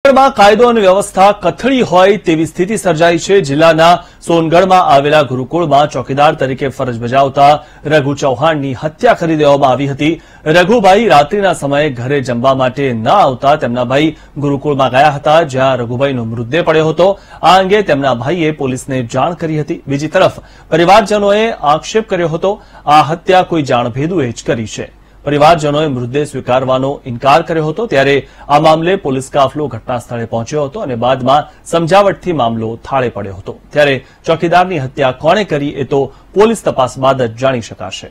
में कायदो और व्यवस्था कथળી होय तेवी स्थिति सर्जाई है। जिल्लाना सोनगढ़ में आवेला गुरुकुल में चौकीदार तरीके फरज बजावता रघु चौहान की हत्या करी देवामां आवी हती। रघुभाई रात्रिना समये घरे जमवा माटे न आवता तेमना भाई गुरुकुल में गया हता, ज्यां रघुभाईनो मृतदेह पड्यो हतो। आ अंगे तेमना भाईए पोलीसने जाण करी हती। बीजी तरफ परिवारजनोए आक्षेप कर्यो हतो आ हत्या कोई जाणभेदुए ज करी छे। परिवारजनोए मृतदेह स्वीकारवानो इनकार कर्यो हतो, त्यारे आ मामले पोलीस काफलो घटना स्थळे पहोंच्यो हतो અને બાદમાં સમજાવટથી મામલો થાળે પડ્યો હતો। ત્યારે ચોકીદારની હત્યા કોણે કરી એ તો પોલીસ તપાસ બાદ જ જાણી શકાશે।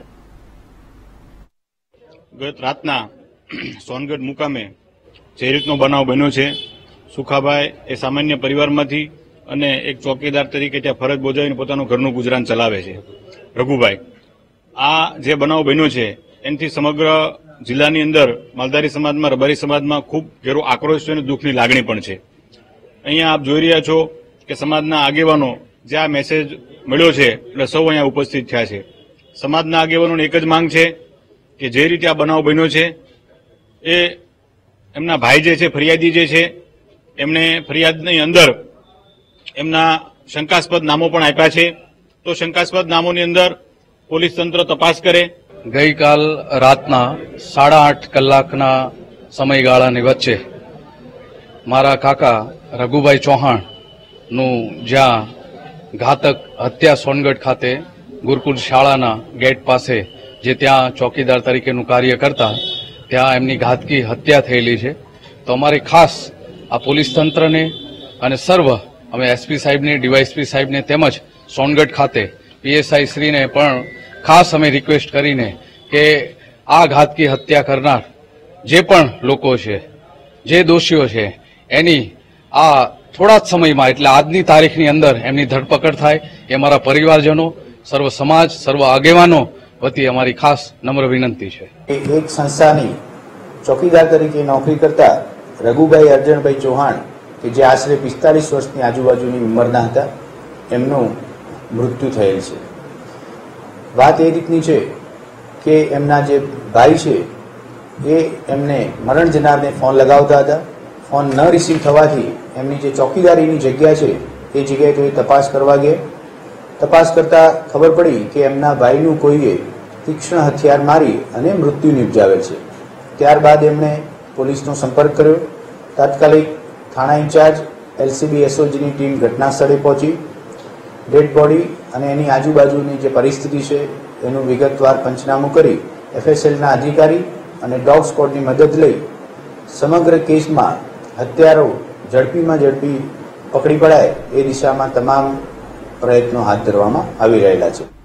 ગત રાતના સોનગઢ મુકામે જે રીતનો બનાવ બન્યો છે, સુખાભાઈ એ સામાન્ય પરિવારમાંથી અને એક ચોકીદાર તરીકે ત્યાં ફરજ બજાવીને પોતાનું ઘરનું ગુજરાન ચલાવે છે રઘુભાઈ। આ જે બનાવ બન્યો છે એનાથી સમગ્ર જિલ્લાની અંદર માલધારી સમાજમાં, રબારી સમાજમાં ખૂબ ઘેરો આક્રોશ અને દુઃખની લાગણી પણ છે। અહીંયા આપ જોઈ રહ્યા છો કે સમાજના આગેવાનો જે આ મેસેજ મળ્યો છે એટલે સૌ અહીંયા ઉપસ્થિત થયા છે। સમાજના આગેવાનોની એક જ માંગ છે કે જે રીતે આ બનાવ બન્યો છે એ એમના ભાઈ જે છે, ફરિયાદી જે છે, એમણે ફરિયાદની અંદર એમના શંકાસ્પદ નામો પણ આપ્યા છે। તો શંકાસ્પદ નામોની અંદર પોલીસ તંત્ર તપાસ કરે। गई काल रातना 8:30 कलाकना समयगाळानी वच्चे मारा काका रघुभाई चौहान नु ज्या घातक हत्या सोनगढ़ खाते गुरुकुल शाळाना गेट पासे जे त्या चौकीदार तरीकेनु कार्य करता त्या एमनी घातकी हत्या थयेली छे। तो अमारे खास आ पोलीस तंत्रने अने सर्व अमे एसपी साहेबने, डीवायएसपी साहेबने तेमज सोनगढ़ खाते पीएसआई श्रीने पण खास अमे रिक्वेस्ट करीने के आ घात की हत्या करनार जे पण लोको छे, जे दोषीओ छे एनी आ थोड़ा ज समयमां एटले आजनी तारीखनी अंदर एमनी धरपकड़ थाय ए अमारा परिवारजनो, सर्व समाज, सर्व आगेवानो वती अमारी खास नम्र विनंती छे। एक संस्थानी चौकीदार तरीके नौकरी करता रघुभाई अर्जनभाई चौहान के जे आश्रे 45 वर्षनी आजुबाजुनी उंमરના હતા, એમનું મૃત્યુ થયેલ છે। વાત એ રીતની છે કે એમના જે ભાઈ છે એ એમને મરણ જનારને ફોન લગાવતા હતા। ફોન ન રિસીવ થવાથી એમની જે ચોકીદારીની જગ્યા છે એ જગ્યાએ કોઈ તપાસ કરવા ગયા। તપાસ કરતા ખબર પડી કે એમના ભાઈનું કોઈએ તીક્ષ્ણ હથિયાર મારી અને મૃત્યુ નિપજાવેલ છે। ત્યારબાદ એમણે પોલીસનો સંપર્ક કર્યો। તાત્કાલિક થાણા ઇન્ચાર્જ એલસીબી એસઓજીની ટીમ ઘટના સ્થળે પહોંચી डेड बॉडी અને એની આજુબાજુની જે પરિસ્થિતિ છે એનું વિગતવાર પંચનામું કરી એફએસએલના અધિકારી અને ડોગ સ્ક્વોડની મદદ લઈ સમગ્ર કેસમાં હત્યારો ઝડપીમાં ઝડપી પકડી પડાય એ દિશામાં તમામ પ્રયત્નો હાથ ધરવામાં આવી રહેલા છે।